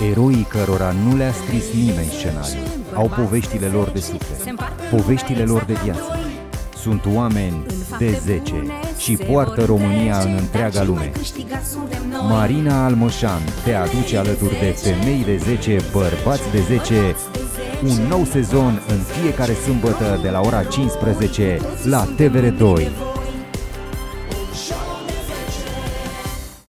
Eroii cărora nu le-a scris nimeni scenariul au poveștile lor de suflet, poveștile lor de viață. Sunt oameni de 10 și poartă România în întreaga lume. Marina Almoșan te aduce alături de femei de 10, bărbați de 10, un nou sezon în fiecare sâmbătă de la ora 15 la TVR2.